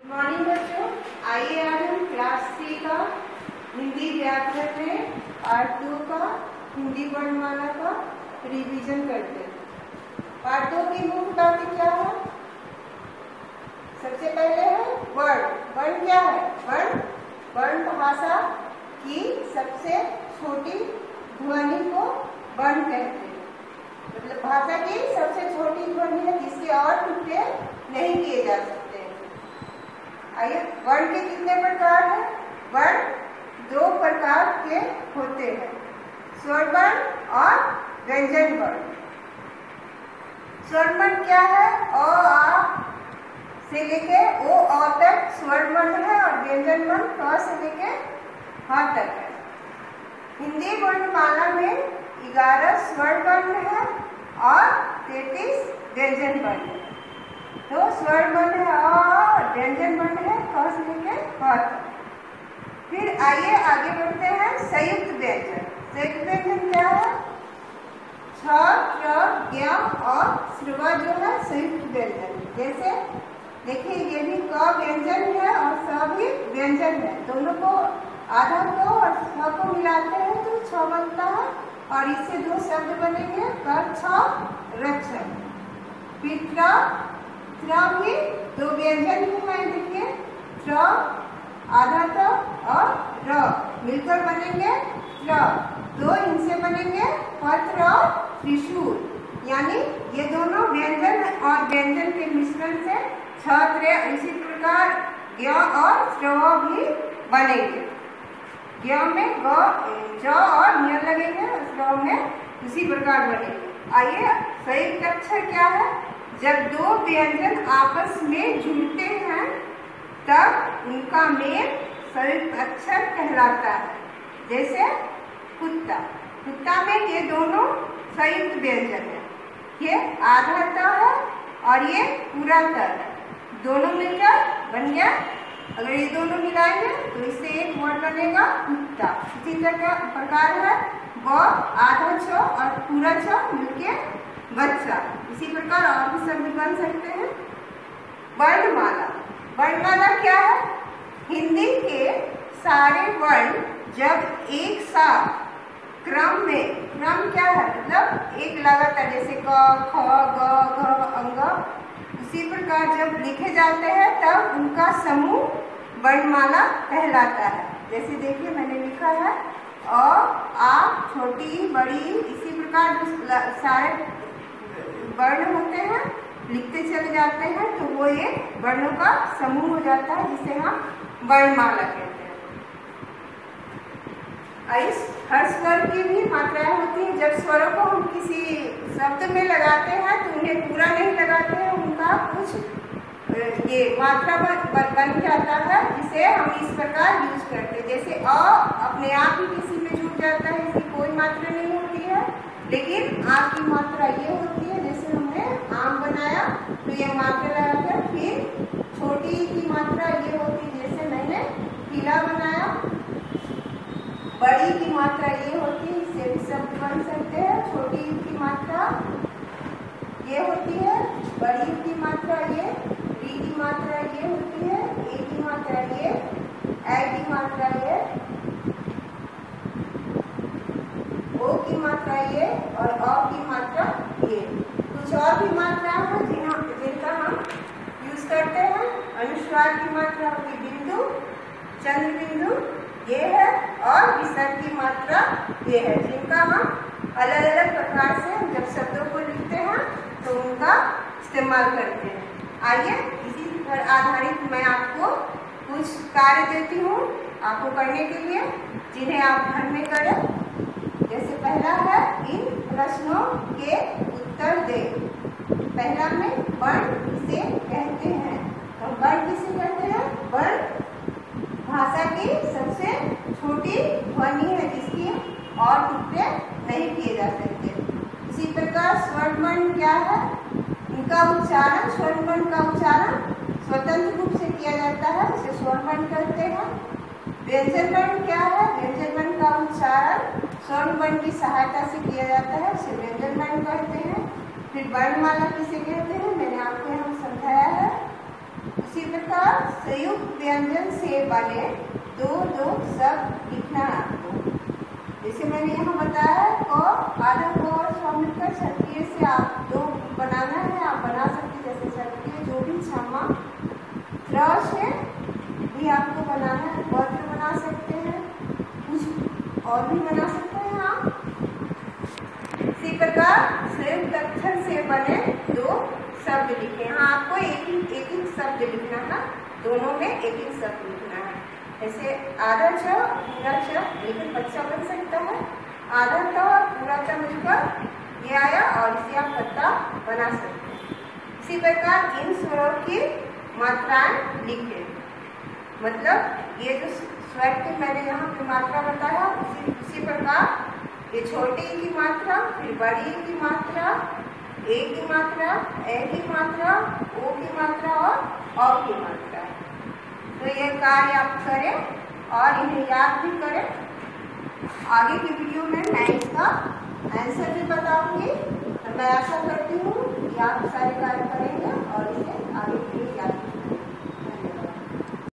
Morning बच्चों, आइए आज हम क्लास 3 का हिंदी व्याकरण में पार्ट 2 का हिंदी वर्णमाला का रिवीजन करते हैं। पार्ट 2 की मुख्य बातें क्या है? सबसे पहले है वर्ण। वर्ण क्या है? वर्ण भाषा की सबसे छोटी ध्वनि को वर्ण कहते हैं। मतलब भाषा की सबसे छोटी ध्वनि है जिसके और टुकड़े नहीं किए जा सकते। आइए, वर्ण के कितने प्रकार हैं? वर्ण 2 प्रकार के होते हैं, स्वर वर्ण और व्यंजन वर्ण। स्वर वर्ण क्या है? अ आ से लेके ओ अ तक स्वर वर्ण है और व्यंजन वर्ण क से लेके ह तक है। हिंदी वर्णमाला में 11 स्वर वर्ण है और 33 व्यंजन वर्ण है। तो स्वर वर्ण है अ, व्यंजन वर्ण है क से लेके ह तक। फिर आइए आगे बढ़ते हैं संयुक्त व्यंजन। संयुक्त व्यंजन क्या है? छ, त्र, ज्ञ और श्रव जो है संयुक्त व्यंजन। जैसे देखिए, ये भी क व्यंजन है और स भी व्यंजन है। दोनों को आधा क और छ को मिलाते हैं तो छ बनता है और इससे 2 शब्द बनेंगे कर छ रक्षक। फिर त्र भी 2 व्यंजन है। देखिए, त्र आधा त्र और र मिलकर बनेंगे त्र। 2 इनसे बनेंगे पत्र और त्रिशूल। यानी ये दोनों व्यंजन और व्यंजन के मिश्रण से छत्र। इसी प्रकार ज्ञ और श्रव भी बनेंगे। ज्ञ में ग ज और ञ लगेंगे और श्रव में इसी प्रकार बनेंगे। आइए, संयुक्त अक्षर क्या है? जब 2 व्यंजन आपस में जुड़ते हैं तब उनका मेल संयुक्त अक्षर कहलाता है। जैसे कुत्ता, कुत्ता में ये दोनों संयुक्त व्यंजन है। ये आधा त है और ये पूरा त है। दोनों मिलकर बन गया। अगर ये दोनों मिलाएंगे तो इससे एक वर्ड बनेगा कुत्ता। इसी प्रकार है ब आधा छ और पूरा छ मिलके बच्चा। इसी प्रकार और भी शब्द बन सकते हैं। वर्णमाला। वर्णमाला क्या है? हिंदी के सारे वर्ण जब एक साथ क्रम में, क्रम क्या है? मतलब एक लगातार, जैसे क ख ग घ अंग, उसी प्रकार जब लिखे जाते हैं तब उनका समूह वर्णमाला कहलाता है। जैसे देखिए, मैंने लिखा है अ आ, छोटी बड़ी, इसी प्रकार सारे वर्ण होते हैं लिखते चले जाते हैं तो वो एक वर्णों का समूह हो जाता है जिसे हम वर्णमाला कहते हैं। हर स्वर की भी मात्राएं होती हैं। जब स्वरों को हम किसी शब्द में लगाते हैं तो उन्हें पूरा नहीं लगाते हैं, उनका कुछ ये मात्रा बन जाता है जिसे हम इस प्रकार यूज करते हैं। जैसे अ अपने आप ही किसी में जुड़ जाता है, इसकी कोई मात्रा नहीं होती है, लेकिन आ की मात्रा ये होती है। जैसे हमने आम बनाया तो ये मात्रा लगाकर, फिर छोटी की मात्रा ये होती है। जैसे मैंने किला बनाया, बड़ी की मात्रा ये होती है, इससे भी शब्द बन सकते हैं। छोटी की मात्रा ये होती है, बड़ी की मात्रा ये, री की मात्रा ये होती है, ए की मात्रा ये, ए की मात्रा ये, ओ की मात्रा ये और अ की मात्रा ये। कुछ और भी मात्रा है जिनका हम यूज करते हैं। अनुस्वार की मात्रा होगी बिंदु, चंद्र बिंदु ये है, और विसर्ग की मात्रा ये है, जिनका हम अलग अलग प्रकार से जब शब्दों को लिखते हैं तो उनका इस्तेमाल करते हैं। आइए, इसी पर आधारित मैं आपको कुछ कार्य देती हूँ आपको करने के लिए, जिन्हें आप घर में करें। जैसे पहला है इन प्रश्नों के उत्तर दे। पहला में वर्ण किसे कहते हैं? तो वर्ण किसे कहते हैं? वर्ण भाषा की सबसे छोटी ध्वनि है जिसकी और टुकड़े नहीं किए जा सकते। इसी प्रकार स्वर वर्ण क्या है? इनका उच्चारण, स्वर वर्ण का उच्चारण स्वतंत्र रूप से किया जाता है, इसे स्वर वर्ण कहते हैं। व्यंजन वर्ण क्या है? व्यंजन वर्ण का उच्चारण स्वर वर्ण की सहायता से किया जाता है, उसे व्यंजन वर्ण कहते हैं। फिर वर्णमाला किसे कहते हैं? मैंने आपको यहाँ समझाया है। उसी प्रकार संयुक्त व्यंजन से बने दो दो शब्द लिखना है आपको। जैसे मैंने यहाँ बताया क आधा क और छ मिलकर क्षत्रिय से आप दो बनाना है, आप बना सकते हैं। जैसे क्षत्रिय जो भी क्षमा त्र से भी आपको बनाना है, वज्र बना सकते हैं, कुछ और भी बना सकते हैं आप। इसी प्रकार संयुक्त अक्षर से बने दो शब्द लिखे। यहाँ आपको एक एक शब्द लिखना है, दोनों में एक एक शब्द लिखना है। जैसे आधा च पूरा च मिलकर बच्चा बन सकता है, आधा त और पूरा च मिलकर ये आया और इसे आप पत्ता बना सकते हैं। इसी प्रकार इन स्वरों की मात्राएं लिखें। मतलब ये जो स्वर की मैंने यहाँ पे मात्रा बताया, उसी प्रकार ये छोटे ई की मात्रा, फिर बड़ी ई की मात्रा, ए की मात्रा, ए की मात्रा, ओ की मात्रा और औ की मात्रा। तो ये कार्य आप करें और इन्हें याद भी करें। आगे की वीडियो में मैं इसका आंसर भी बताऊंगी। मैं आशा करती हूँ कि आप सारे कार्य करेंगे और इसे आगे के लिए याद